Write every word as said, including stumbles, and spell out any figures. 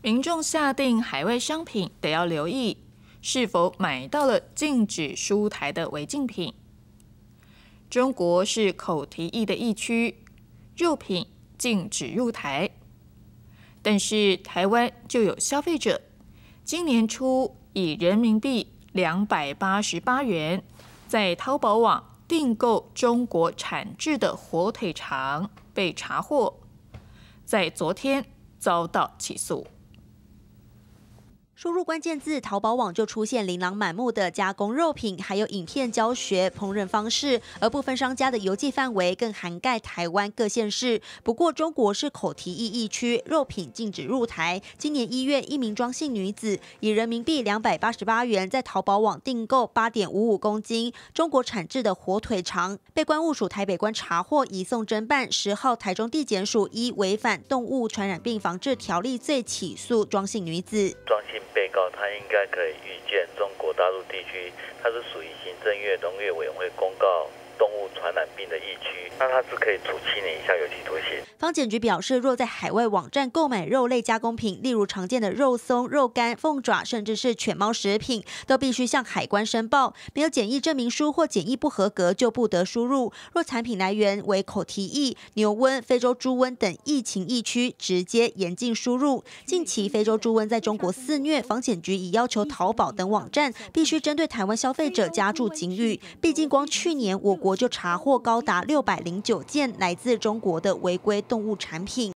民众下订海外商品得要留意是否买到了禁止输台的违禁品。中国是口蹄疫的疫区，肉品禁止入台，但是台湾就有消费者今年初以人民币两百八十八元在淘宝网订购中国产制的火腿肠被查获，在昨天遭到起诉。 输入关键字，淘宝网就出现琳琅满目的加工肉品，还有影片教学烹饪方式，而部分商家的邮寄范围更涵盖台湾各县市。不过，中国是口蹄疫疫区，肉品禁止入台。今年一月，一名庄姓女子以人民币两百八十八元在淘宝网订购八点五五公斤中国产制的火腿肠，被关务署台北关查获，移送侦办。十号，台中地检署依违反动物传染病防治条例罪起诉庄姓女子。 庄姓被告他应该可以预见，中国大陆地区它是属于行政院农业委员会公告动物传染病的疫区，那它是可以处七年以下有期徒刑。 方检局表示，若在海外网站购买肉类加工品，例如常见的肉松、肉干、凤爪，甚至是犬猫食品，都必须向海关申报，没有检疫证明书或检疫不合格就不得输入。若产品来源为口蹄疫、牛瘟、非洲猪瘟等疫情疫区，直接严禁输入。近期非洲猪瘟在中国肆虐，方检局已要求淘宝等网站必须针对台湾消费者加注警语，毕竟光去年我国就查获高达六百零九件来自中国的违规动物产品。